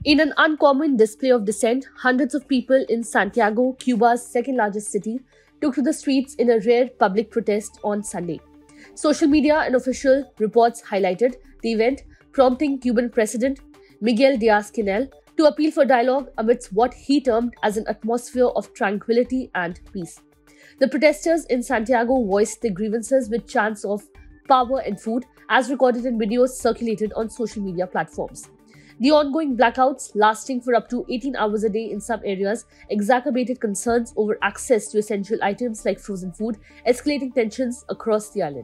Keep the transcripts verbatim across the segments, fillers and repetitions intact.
In an uncommon display of dissent, hundreds of people in Santiago, Cuba's second largest city, took to the streets in a rare public protest on Sunday. Social media and official reports highlighted the event, prompting Cuban President Miguel Diaz-Canel to appeal for dialogue amidst what he termed as an atmosphere of tranquility and peace. The protesters in Santiago voiced their grievances with chants of power and food, as recorded in videos circulated on social media platforms. The ongoing blackouts, lasting for up to eighteen hours a day in some areas, exacerbated concerns over access to essential items like frozen food, escalating tensions across the island.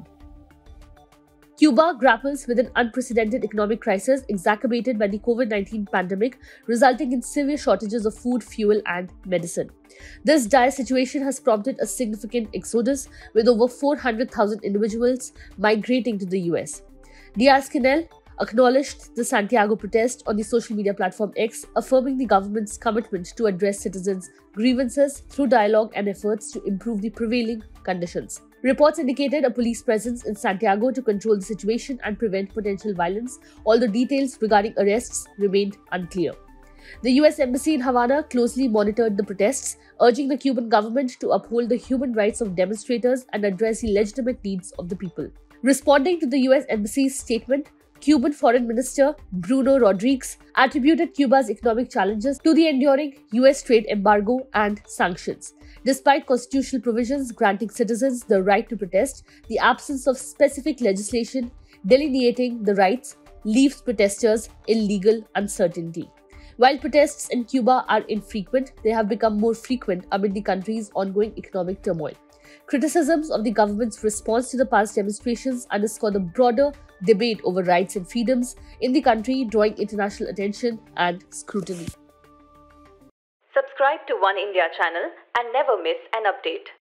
Cuba grapples with an unprecedented economic crisis exacerbated by the COVID nineteen pandemic, resulting in severe shortages of food, fuel, and medicine. This dire situation has prompted a significant exodus, with over four hundred thousand individuals migrating to the U S. Diaz-Canel acknowledged the Santiago protest on the social media platform X, affirming the government's commitment to address citizens' grievances through dialogue and efforts to improve the prevailing conditions. Reports indicated a police presence in Santiago to control the situation and prevent potential violence, although details regarding arrests remained unclear. The U S Embassy in Havana closely monitored the protests, urging the Cuban government to uphold the human rights of demonstrators and address the legitimate needs of the people. Responding to the U S Embassy's statement, Cuban Foreign Minister Bruno Rodriguez attributed Cuba's economic challenges to the enduring U S trade embargo and sanctions. Despite constitutional provisions granting citizens the right to protest, the absence of specific legislation delineating the rights leaves protesters in legal uncertainty. While protests in Cuba are infrequent, they have become more frequent amid the country's ongoing economic turmoil. Criticisms of the government's response to the past demonstrations underscore the broader debate over rights and freedoms in the country, drawing international attention and scrutiny. Subscribe to One India channel and never miss an update.